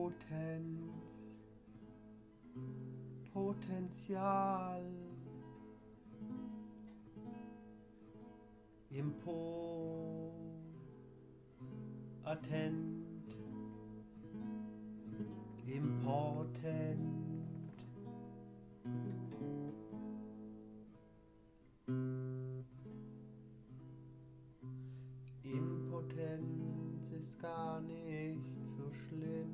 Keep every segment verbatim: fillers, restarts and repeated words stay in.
Potenz, Potenzial, impotent, important. Impotenz ist gar nicht so schlimm.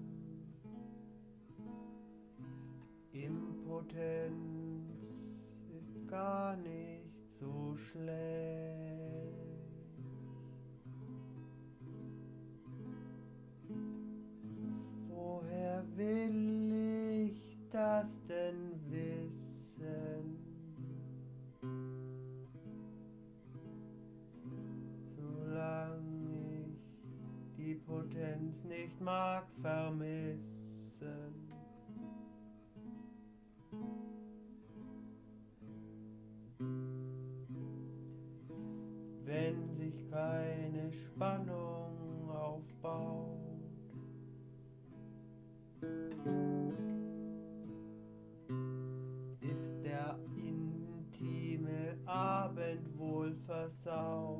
Impotenz ist gar nicht so schlecht. Woher will ich das denn wissen? Solange ich die Potenz nicht mag vermissen. Wenn sich keine Spannung aufbaut, ist der intime Abend wohl versaut,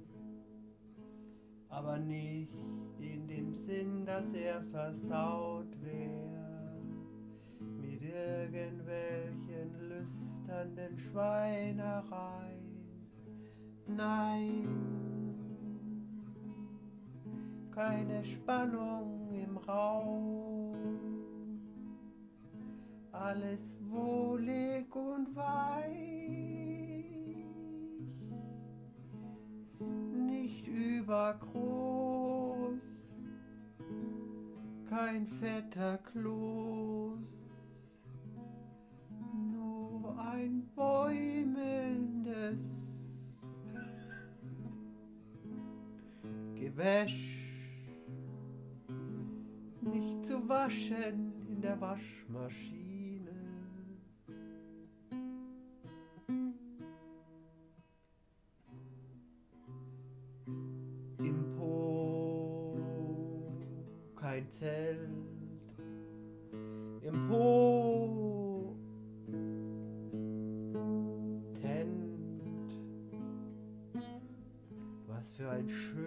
aber nicht in dem Sinn, dass er versaut wäre mit irgendwelchen lüsternden Schweinereien. Nein, keine Spannung im Raum, alles wohlig und weich, nicht übergroß, kein fetter Kloß, nur ein bäumelndes Gewäsch, nicht zu waschen in der Waschmaschine. Im Po kein Zelt, im Po Tent, was für ein schönes